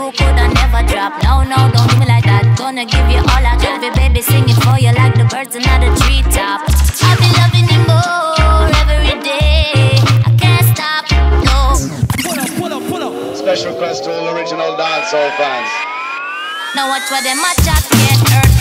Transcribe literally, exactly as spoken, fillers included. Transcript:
you coulda never drop. No, no, don't do me like that. Gonna give you all I got. Baby, sing it for you like the birds in the treetop. I've been loving you more every day. I can't stop, no. Pull up, pull up, pull up. Special request to all original dancehall fans. Now watch what them a chat get hurt.